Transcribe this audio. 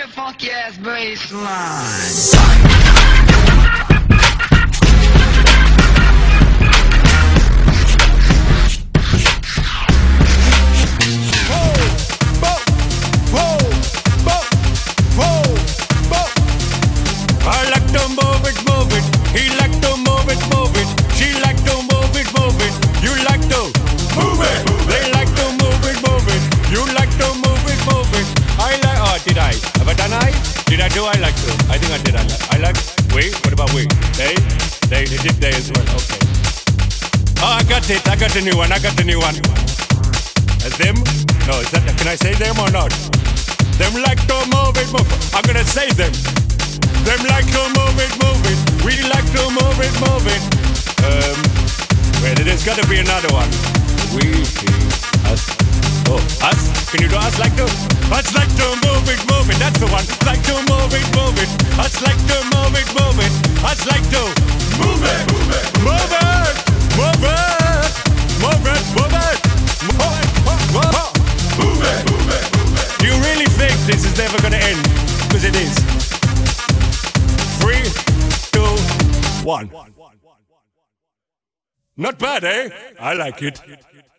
that funky ass bass line. I like to move it, move it. He like to move it, move it. She like to move it, move it. You like to move it. They like to move it, move it. You like to move it, move it. I like. Oh, did I? Have I done I? Did I do? I like to. I think I did. I like. We. What about we? They did they as well. Okay. Oh, I got it. I got the new one. I got the new one. Them? No, is that? Can I say them or not? Them like to move it, move it. I'm gonna say them. Them like to move it, move it. We like to move it, move it. Wait, there's gotta be another one. We, us. Oh, us? Can you do us like to? Us like to move it, move it. That's the one. Like to move it, move it. Us like to move it, move it. Us like to move it, move it. Move it, move it. Move it, move it. Move it, move it. Move it, move it. Do you really think this is never gonna end? Because it is. 3, 2, 1. Not bad, eh? I like it.